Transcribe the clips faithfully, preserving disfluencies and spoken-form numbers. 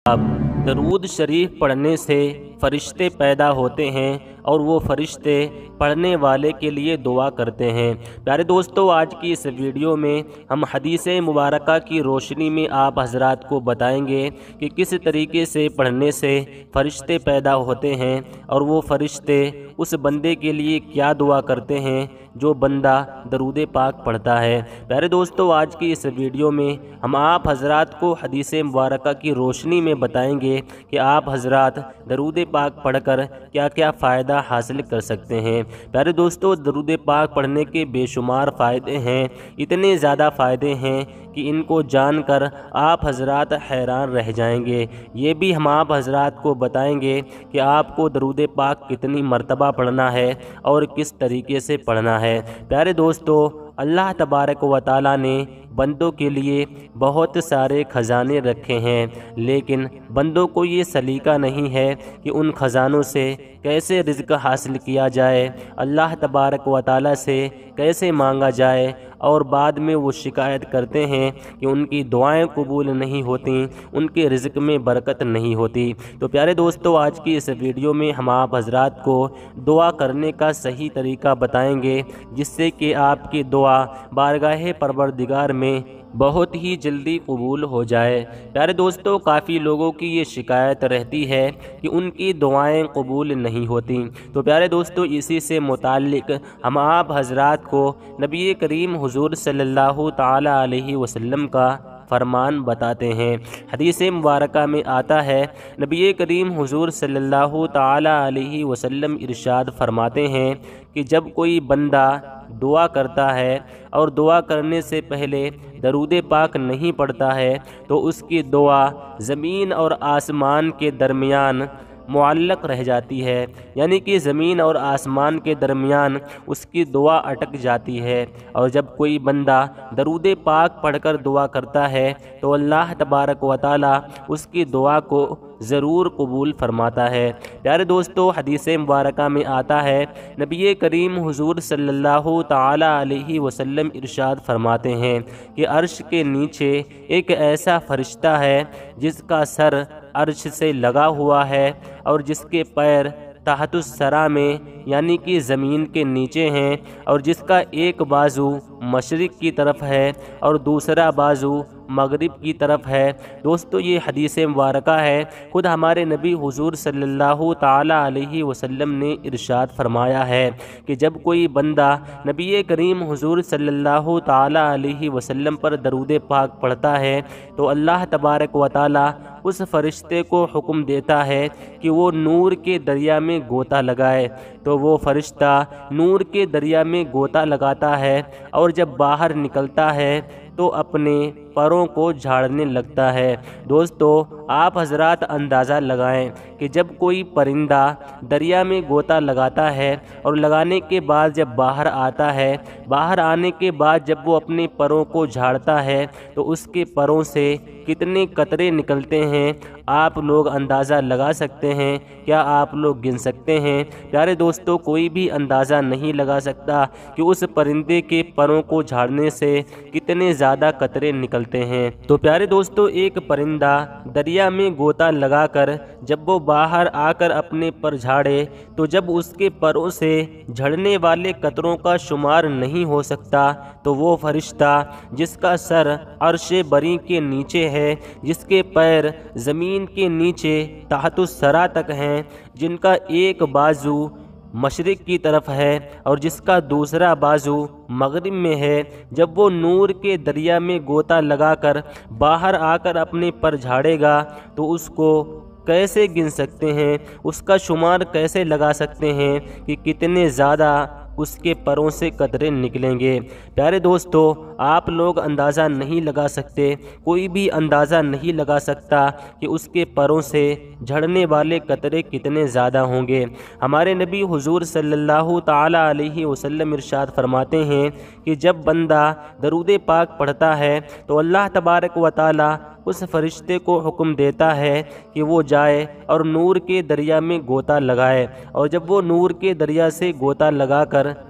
अब दरूद शरीफ पढ़ने से फ़रिश्ते पैदा होते हैं और वो फ़रिश्ते पढ़ने वाले के लिए दुआ करते हैं। प्यारे दोस्तों, आज की इस वीडियो में हम हदीस मुबारका की रोशनी में आप हजरात को बताएंगे कि किस तरीके से पढ़ने से फ़रिश्ते पैदा होते हैं और वो फ़रिश्ते उस बंदे के लिए क्या दुआ करते हैं जो बंदा दरूद पाक पढ़ता है। प्यारे दोस्तों, आज की इस वीडियो में हम आप हजरात को हदीस मुबारका की रोशनी में बताएंगे कि आप हजरात दरूद पाक पढ़कर क्या क्या फ़ायदा हासिल कर सकते हैं। प्यारे दोस्तों, दरूद पाक पढ़ने के बेशुमार फ़ायदे हैं, इतने ज़्यादा फ़ायदे हैं कि इनको जानकर आप हजरात हैरान रह जाएंगे। ये भी हम आप हजरात को बताएंगे कि आपको दरूद पाक कितनी मर्तबा पढ़ना है और किस तरीके से पढ़ना है। प्यारे दोस्तों, अल्लाह तबारक व तआला ने बंदों के लिए बहुत सारे ख़जाने रखे हैं, लेकिन बंदों को ये सलीका नहीं है कि उन ख़जानों से कैसे रिज़्क़ हासिल किया जाए, अल्लाह तबारक व तआला से कैसे मांगा जाए। और बाद में वो शिकायत करते हैं कि उनकी दुआएं कबूल नहीं होती, उनके रिज़्क़ में बरकत नहीं होती। तो प्यारे दोस्तों, आज की इस वीडियो में हम आप हजरात को दुआ करने का सही तरीका बताएंगे, जिससे कि आपकी दुआ बारगाह परवरदिगार में बहुत ही जल्दी कबूल हो जाए। प्यारे दोस्तों, काफ़ी लोगों की ये शिकायत रहती है कि उनकी दुआएं कबूल नहीं होती। तो प्यारे दोस्तों, इसी से मुताल्लिक हम आप हजरात को नबी करीम हुजूर सल्लल्लाहु ताला अलैहि वसल्लम का फरमान बताते हैं। हदीस मुबारका में आता है, नबी करीम हुजूर सल्लल्लाहु ताला अलैहि वसल्लम इरशाद फरमाते हैं कि जब कोई बंदा दुआ करता है और दुआ करने से पहले दरूद पाक नहीं पढ़ता है तो उसकी दुआ ज़मीन और आसमान के दरमियान मुअल्लक़ रह जाती है, यानी कि ज़मीन और आसमान के दरमियान उसकी दुआ अटक जाती है। और जब कोई बंदा दरूद पाक पढ़कर दुआ करता है तो अल्लाह तबारक व तआला उसकी दुआ को ज़रूर कबूल फरमाता है। प्यारे दोस्तों, हदीस मुबारका में आता है, नबी करीम हुजूर सल्लल्लाहु ताला अलैहि वसल्लम इरशाद फरमाते हैं कि अर्श के नीचे एक ऐसा फरिश्ता है जिसका सर अर्श से लगा हुआ है और जिसके पैर तहतुस सरा में यानी कि ज़मीन के नीचे हैं और जिसका एक बाजू मशरिक़ की तरफ है और दूसरा बाजू मगरिब की तरफ है। दोस्तों, ये हदीस मुबारका है, खुद हमारे नबी हुजूर सल्लल्लाहु ताला अलैहि वसल्लम ने इरशाद फरमाया है कि जब कोई बंदा नबी करीम हुजूर सल्लल्लाहु ताला अलैहि वसल्लम पर दरूद पाक पढ़ता है तो अल्लाह तबारक व तआला उस फरिश्ते को हुक्म देता है कि वो नूर के दरिया में गोता लगाए। तो वो फरिश्ता नूर के दरिया में गोता लगाता है और जब बाहर निकलता है तो अपने परों को झाड़ने लगता है। दोस्तों, आप हजरात अंदाज़ा लगाएं कि जब कोई परिंदा दरिया में गोता लगाता है और लगाने के बाद जब बाहर आता है, बाहर आने के बाद जब वो अपने परों को झाड़ता है तो उसके परों से कितने कतरे निकलते हैं आप लोग अंदाज़ा लगा सकते हैं? क्या आप लोग गिन सकते हैं? प्यारे दोस्तों, कोई भी अंदाज़ा नहीं लगा सकता कि उस परिंदे के परों को झाड़ने से कितने ज़्यादा कतरे निकलते हैं। तो प्यारे दोस्तों, एक परिंदा दरिया में गोता लगाकर जब वो बाहर आकर अपने पर झाड़े तो जब उसके परों से झड़ने वाले कतरों का शुमार नहीं हो सकता तो वो फरिश्ता जिसका सर अर्शे बरी के नीचे है, जिसके पैर ज़मीन के नीचे तहतुस सरा तक हैं, जिनका एक बाजू मशरिक़ की तरफ है और जिसका दूसरा बाजू मगरिब में है, जब वो नूर के दरिया में गोता लगाकर बाहर आकर अपने पर झाड़ेगा तो उसको कैसे गिन सकते हैं, उसका शुमार कैसे लगा सकते हैं कि कितने ज़्यादा उसके परों से कतरे निकलेंगे। प्यारे दोस्तों, आप लोग अंदाज़ा नहीं लगा सकते, कोई भी अंदाज़ा नहीं लगा सकता कि उसके परों से झड़ने वाले कतरे कितने ज़्यादा होंगे। हमारे नबी हुजूर सल्लल्लाहु ताला अलैहि वसल्लम इरशाद फरमाते हैं कि जब बंदा दरूद पाक पढ़ता है तो अल्लाह तबारक व तआला उस फरिश्ते को हुक्म देता है कि वो जाए और नूर के दरिया में गोता लगाए, और जब वो नूर के दरिया से गोता लगाकर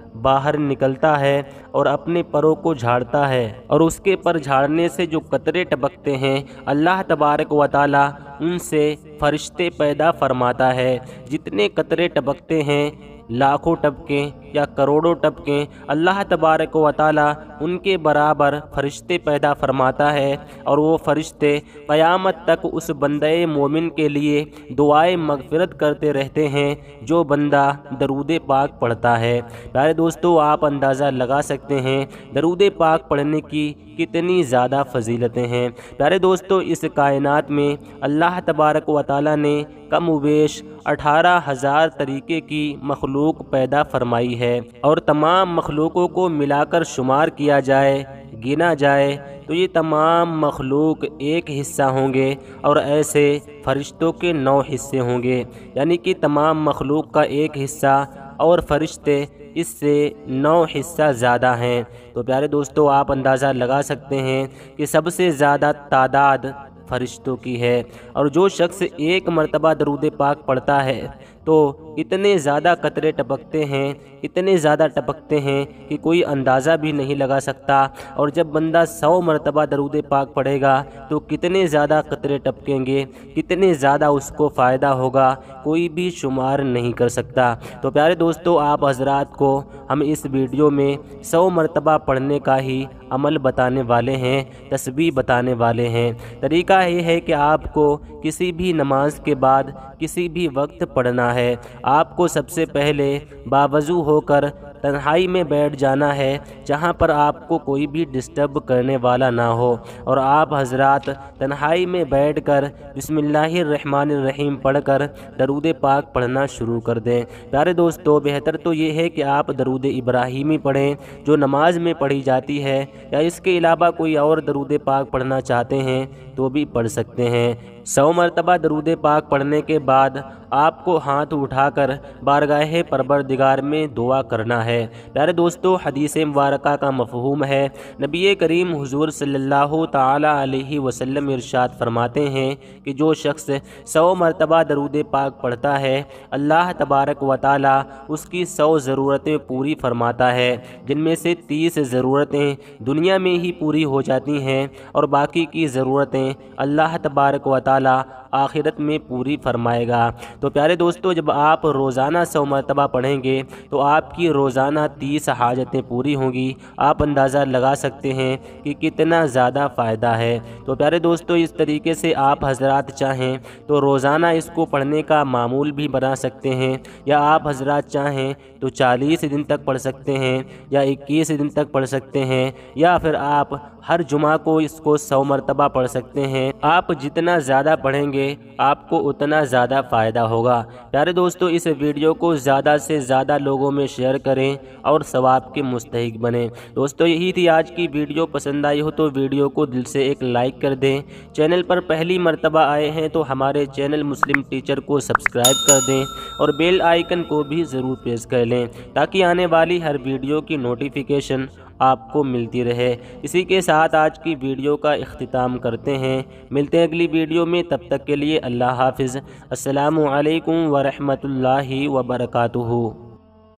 باہر نکلتا ہے اور اپنے پروں کو جھاڑتا ہے، اور اس کے پر جھاڑنے سے جو قطرے ٹپکتے ہیں اللہ تبارک و تعالی ان سے فرشتے پیدا فرماتا ہے۔ جتنے قطرے ٹپکتے ہیں، لاکھوں ٹپکیں یا کروڑوں ٹپکیں، اللہ تبارک و تعالی ان کے برابر فرشتے پیدا فرماتا ہے، اور وہ فرشتے قیامت تک اس بندہ مومن کے لیے دعائے مغفرت کرتے رہتے ہیں جو بندہ درود پاک پڑھتا ہے۔ پیارے دوستو، آپ اندازہ لگا سکتے ہیں درود پاک پڑھنے کی کتنی زیادہ فضیلتیں ہیں۔ پیارے دوستو، اس کائنات میں اللہ تبارک و تعالی نے کم و بیش اٹھارہ ہزار طریقے کی مخلوق پیدا فرمائی ہے، اور تمام مخلوقوں کو ملا کر شمار کیا جائے، گنا جائے تو یہ تمام مخلوق ایک حصہ ہوں گے، اور ایسے فرشتوں کے نو حصے ہوں گے، یعنی کہ تمام مخلوق کا ایک حصہ اور فرشتے اس سے نو حصہ زیادہ ہیں۔ تو پیارے دوستو، آپ اندازہ لگا سکتے ہیں کہ سب سے زیادہ تعداد فرشتوں کی ہے، اور جو شخص ایک مرتبہ درود پاک پڑھتا ہے تو اتنے زیادہ قطرے ٹپکتے ہیں، اتنے زیادہ ٹپکتے ہیں کہ کوئی اندازہ بھی نہیں لگا سکتا، اور جب بندہ سو مرتبہ درود پاک پڑھے گا تو کتنے زیادہ قطرے ٹپکیں گے، کتنے زیادہ اس کو فائدہ ہوگا، کوئی بھی شمار نہیں کر سکتا۔ تو پیارے دوستو، آپ حضرات کو ہم اس ویڈیو میں سو مرتبہ پڑھنے کا ہی عمل بتانے والے ہیں، تسبیح بتانے والے ہیں۔ طریقہ یہ ہے کہ آپ کو کسی بھی نماز کے بعد کسی بھی وقت پڑھنا ہے۔ آپ کو سب سے پہلے باوضو ہو کر تنہائی میں بیٹھ جانا ہے، جہاں پر آپ کو کوئی بھی ڈسٹرب کرنے والا نہ ہو، اور آپ حضرات تنہائی میں بیٹھ کر بسم اللہ الرحمن الرحیم پڑھ کر درود پاک پڑھنا شروع کر دیں۔ پیارے دوستو، بہتر تو یہ ہے کہ آپ درود ابراہیمی پڑھیں جو نماز میں پڑھی جاتی ہے، یا اس کے علاوہ کوئی اور درود پاک پڑھنا چاہتے ہیں تو بھی پڑھ سکتے ہیں۔ سو مرتبہ درود پاک پڑھنے کے بعد آپ کو ہاتھ اٹھا کر بارگاہ پروردگار میں دعا کرنا ہے۔ پیارے دوستو، حدیث مبارکہ کا مفہوم ہے، نبی کریم حضور صلی اللہ تعالی علیہ وسلم ارشاد فرماتے ہیں کہ جو شخص سو مرتبہ درود پاک پڑھتا ہے، اللہ تبارک و تعالی اس کی سو ضرورتیں پوری فرماتا ہے، جن میں سے تیس ضرورتیں دنیا میں ہی پوری ہو جاتی ہیں، اور باقی کی ضرورتیں اللہ تبارک و تعالی آخرت میں پوری فرمائے گا۔ تو پیارے دوستو، جب آپ روزانہ سو مرتبہ پڑھیں گے تو آپ کی روزانہ تیس حاجتیں پوری ہوں گی۔ آپ اندازہ لگا سکتے ہیں کہ کتنا زیادہ فائدہ ہے۔ تو پیارے دوستو، اس طریقے سے آپ حضرات چاہیں تو روزانہ اس کو پڑھنے کا معمول بھی بنا سکتے ہیں، یا آپ حضرات چاہیں تو چالیس دن تک پڑھ سکتے ہیں، یا اکیس دن تک پڑھ سکتے ہیں، یا پھر آپ ہر جمعہ کو اس کو سو مرتبہ پڑھ سکتے ہیں۔ آپ جتنا زیادہ پڑھیں گے آپ کو اتنا زیادہ فائدہ ہوگا۔ پیارے دوستو، اس ویڈیو کو زیادہ سے زیادہ لوگوں میں شیئر کریں اور ثواب کے مستحق بنیں۔ دوستو، یہی تھی آج کی ویڈیو۔ پسند آئی ہو تو ویڈیو کو دل سے ایک لائک کر دیں۔ چینل پر پہلی مرتبہ آئے ہیں تو ہمارے چینل مسلم ٹیچر کو سبسکرائب کر دیں، اور بیل آئیکن کو بھی ضرور پریس کر لیں تاکہ آنے والی ہر ویڈیو کی نوٹیفیکیشن آپ کو ملتی رہے۔ اسی کے ساتھ آج کی ویڈیو کا اختتام کرتے ہیں۔ ملتے ہیں اگلی ویڈیو میں، تب تک کے لیے اللہ حافظ۔ السلام علیکم ورحمۃ اللہ وبرکاتہ۔